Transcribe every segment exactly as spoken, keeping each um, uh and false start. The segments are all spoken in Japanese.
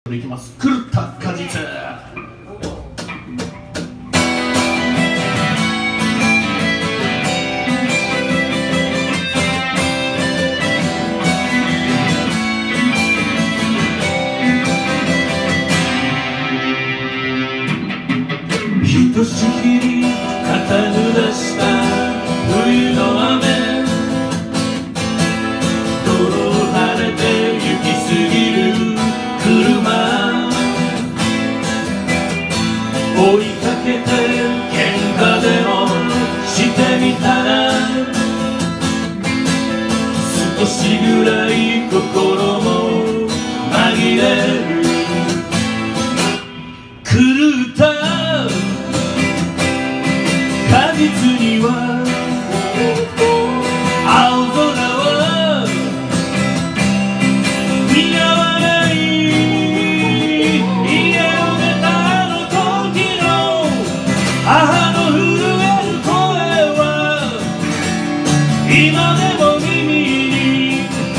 いきます。狂った果実。ひとしきり肩濡らした冬の雨、泥晴れて行き過ぎる車、追いかけて喧嘩でもしてみたら、少しぐらい心も紛れる。狂った果実には青空は似合わない。家を出たあの時の母の震える声は今でも耳に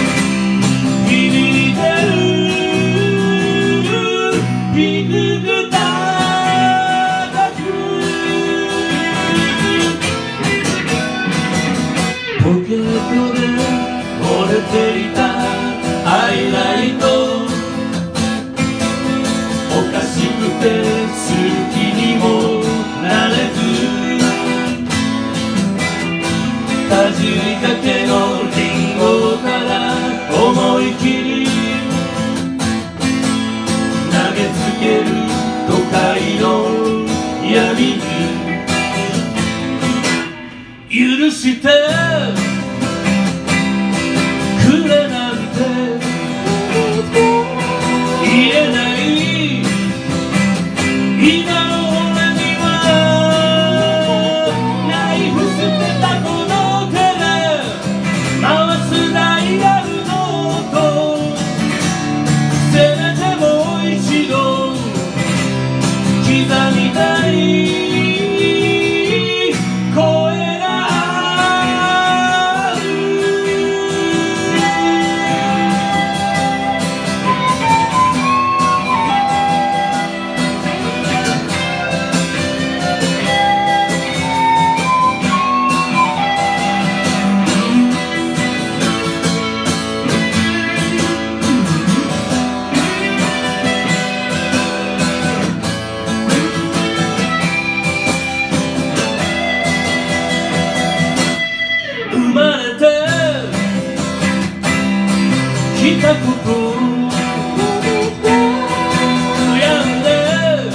響いてる。ビクグタポケットで折れていたハイライト、おかしくて好きにもなれず、かじりかけのリンゴから思い切り投げつける都会の闇に、許してくれなんて言えない。今の俺にはナイフ捨てたこの手で回すダイヤルの音、せめてもう一度刻みたい。生まれてきたこと悩んで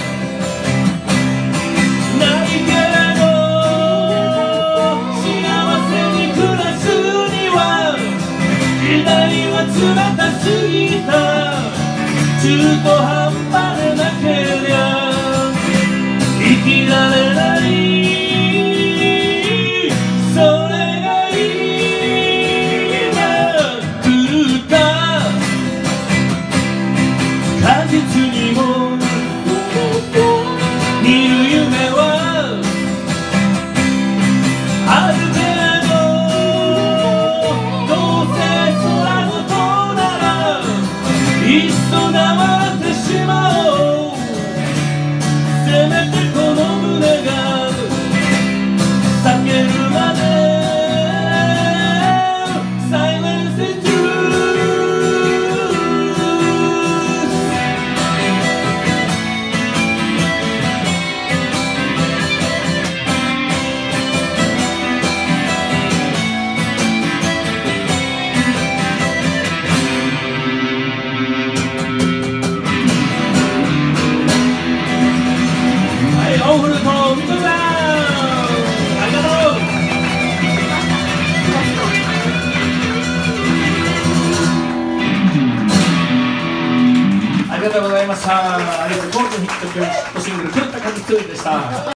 ないけれど、幸せに暮らすには時代は冷たすぎた。中途半端でなけりゃ生きられない。果実にも見る夢はあるけれど、どうせ空ごとならいっそ黙ってしまおう。せめてこの胸が裂けるまでオフルとミトさん、ありがとう。ありがとうございました。ありがとう。ゴールドヒットシングル「狂った果実」でした。